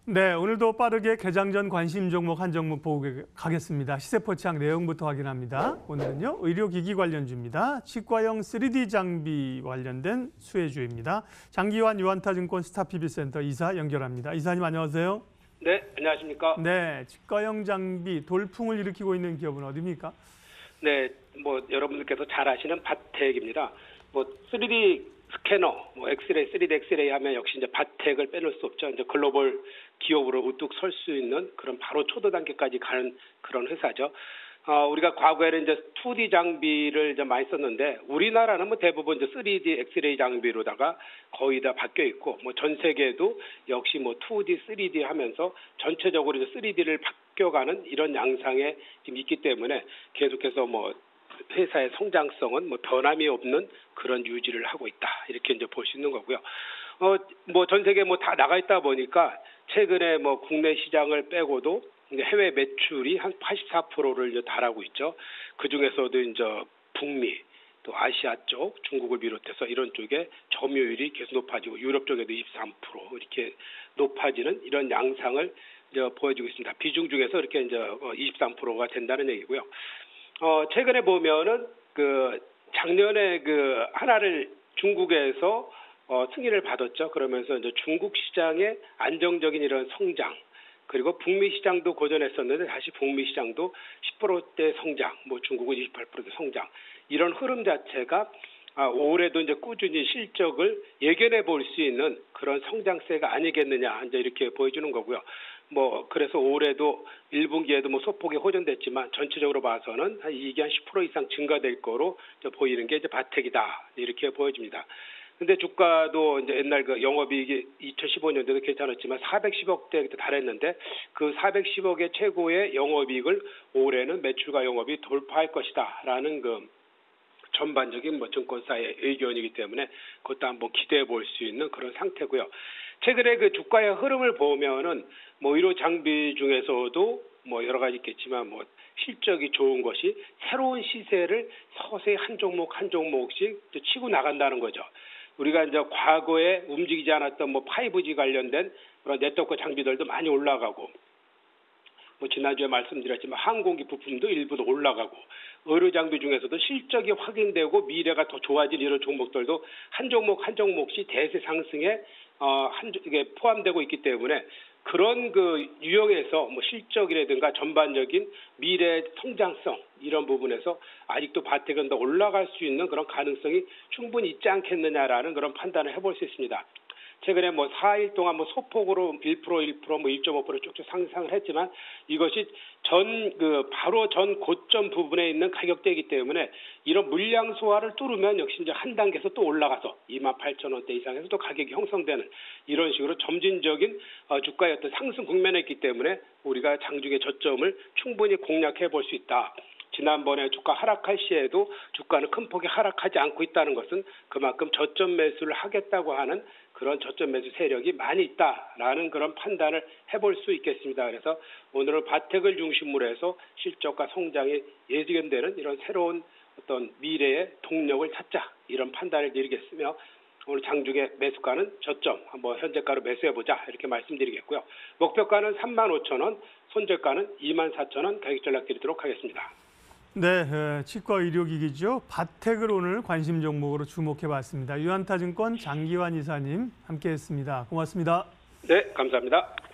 네, 오늘도 빠르게 개장 전 관심 종목 한 종목 보고 가겠습니다. 시세 포착 내용부터 확인합니다. 오늘은요, 의료기기 관련주입니다. 치과형 3D 장비 관련된 수혜주입니다. 장기환 유한타증권 스타PB센터 이사 연결합니다. 이사님 안녕하세요. 네, 안녕하십니까. 네, 치과형 장비 돌풍을 일으키고 있는 기업은 어디입니까? 네, 여러분들께서 잘 아시는 바텍입니다. 3D 스캐너, 엑스레이, 3D 엑스레이 하면 역시 이제 바텍을 빼놓을 수 없죠. 이제 글로벌 기업으로 우뚝 설 수 있는 그런 바로 초도 단계까지 가는 그런 회사죠. 우리가 과거에는 이제 2D 장비를 이제 많이 썼는데 우리나라는 대부분 이제 3D 엑스레이 장비로다가 거의 다 바뀌어 있고 전 세계도 역시 2D, 3D 하면서 전체적으로 이제 3D를 바뀌어가는 이런 양상에 지금 있기 때문에 계속해서 회사의 성장성은 변함이 없는 그런 유지를 하고 있다. 이렇게 이제 볼 수 있는 거고요. 전 세계 다 나가 있다 보니까 최근에 국내 시장을 빼고도 해외 매출이 한 84%를 이제 달하고 있죠. 그 중에서도 이제 북미, 또 아시아 쪽, 중국을 비롯해서 이런 쪽에 점유율이 계속 높아지고 유럽 쪽에도 23% 이렇게 높아지는 이런 양상을 이제 보여주고 있습니다. 비중 중에서 이렇게 이제 23%가 된다는 얘기고요. 최근에 보면은 작년에 하나를 중국에서 승인을 받았죠. 그러면서 이제 중국 시장의 안정적인 이런 성장, 그리고 북미 시장도 고전했었는데 다시 북미 시장도 10%대 성장, 중국은 28%대 성장, 이런 흐름 자체가 올해도 이제 꾸준히 실적을 예견해 볼 수 있는 그런 성장세가 아니겠느냐 이제 이렇게 보여주는 거고요. 그래서 올해도 1분기에도 소폭이 호전됐지만 전체적으로 봐서는 이익이 한 10% 이상 증가될 거로 보이는 게 이제 바텍이다 이렇게 보여집니다. 근데 주가도 이제 옛날 영업이익이 2015년도도 괜찮았지만 410억대 달했는데 그 410억의 최고의 영업이익을 올해는 매출과 영업이 돌파할 것이다라는 전반적인 증권사의 의견이기 때문에 그것도 한번 기대해 볼 수 있는 그런 상태고요. 최근에 주가의 흐름을 보면은 의료 장비 중에서도 여러 가지 있겠지만 실적이 좋은 것이 새로운 시세를 서서히 한 종목 한 종목씩 치고 나간다는 거죠. 우리가 이제 과거에 움직이지 않았던 5G 관련된 그런 네트워크 장비들도 많이 올라가고 지난주에 말씀드렸지만 항공기 부품도 일부도 올라가고 의료 장비 중에서도 실적이 확인되고 미래가 더 좋아질 이런 종목들도 한 종목 한 종목씩 대세 상승에 이게 포함되고 있기 때문에 그런 유형에서 실적이라든가 전반적인 미래 성장성 이런 부분에서 아직도 바텍은 더 올라갈 수 있는 그런 가능성이 충분히 있지 않겠느냐라는 그런 판단을 해볼 수 있습니다. 최근에 4일 동안 소폭으로 1%, 1.5% 쭉쭉 상승을 했지만 이것이 바로 전 고점 부분에 있는 가격대이기 때문에 이런 물량 소화를 뚫으면 역시 이제 한 단계에서 또 올라가서 28,000원대 이상에서 또 가격이 형성되는 이런 식으로 점진적인 주가의 어떤 상승 국면에 있기 때문에 우리가 장중의 저점을 충분히 공략해 볼 수 있다. 지난번에 주가 하락할 시에도 주가는 큰 폭이 하락하지 않고 있다는 것은 그만큼 저점 매수를 하겠다고 하는 그런 저점 매수 세력이 많이 있다라는 그런 판단을 해볼 수 있겠습니다. 그래서 오늘은 바텍을 중심으로 해서 실적과 성장이 예견되는 이런 새로운 어떤 미래의 동력을 찾자 이런 판단을 드리겠으며 오늘 장중의 매수가는 저점 한번 현재가로 매수해보자 이렇게 말씀드리겠고요. 목표가는 35,000원, 손절가는 24,000원 가격 전략드리도록 하겠습니다. 네, 치과 의료기기죠. 바텍을 오늘 관심 종목으로 주목해봤습니다. 유한타증권 장기환 이사님 함께했습니다. 고맙습니다. 네, 감사합니다.